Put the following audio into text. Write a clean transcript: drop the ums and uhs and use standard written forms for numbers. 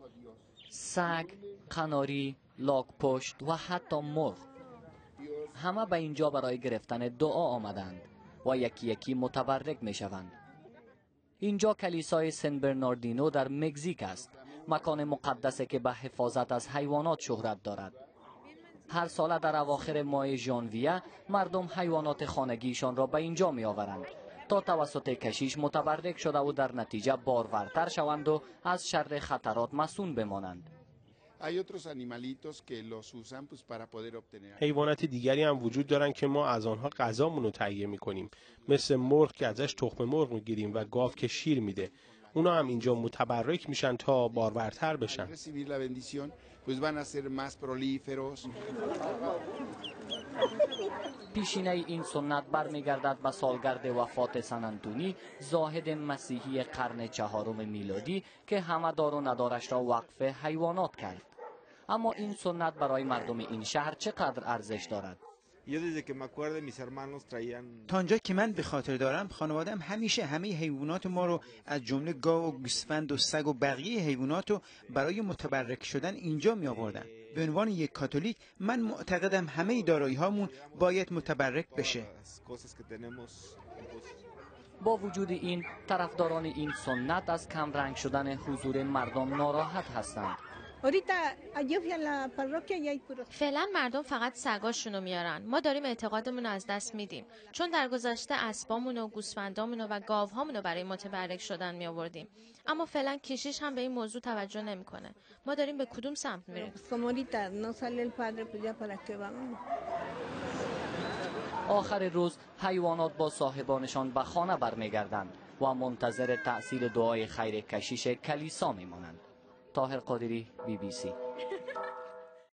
سگ، قناری، لاک‌پشت و حتی مرغ همه به اینجا برای گرفتن دعا آمدند و یکی یکی متبرک می شوند. اینجا کلیسای سن برناردینو در مکزیک است، مکان مقدسی که به حفاظت از حیوانات شهرت دارد. هر ساله در اواخر ماه ژانویه مردم حیوانات خانگیشان را به اینجا می آورند تا توسط کشیش متبرک شده و در نتیجه بارورتر شوند و از شر خطرات مصون بمانند. حیوانات دیگری هم وجود دارند که ما از آنها غذامون رو تهیه می‌کنیم، مثل مرغ که ازش تخم مرغ می‌گیریم و گاو که شیر میده. اونا هم اینجا متبرک میشن تا بارورتر بشن. پیشینه این سنت برمیگردد به سالگرد وفات سن انتونی، زاهد مسیحی قرن 4 میلادی که همه دار و ندارش را وقف حیوانات کرد. اما این سنت برای مردم این شهر چقدر ارزش دارد؟ تا آنجا که من به خاطر دارم خانواده‌ام همیشه همه حیوانات ما رو از جمله گاو و گوسفند و سگ و بقیه حیوانات رو برای متبرک شدن اینجا می آوردن. به عنوان یک کاتولیک من معتقدم همه دارایی هامون باید متبرک بشه. با وجود این، طرفداران این سنت از کم رنگ شدن حضور مردم ناراحت هستند. فعلا مردم فقط سگاشونو میارن. ما داریم اعتقادمون از دست میدیم، چون در گذشته اسبامون و گوسفندامون و گاوهامون رو برای متبرک شدن می آوردیم. اما فعلا کشیش هم به این موضوع توجه نمیکنه. ما داریم به کدوم سمت میریم؟ آخر روز حیوانات با صاحبانشان به خانه برمیگردند و منتظر تأثیر دعای خیر کشیش کلیسا میمانند. طاهر قادری، BBC.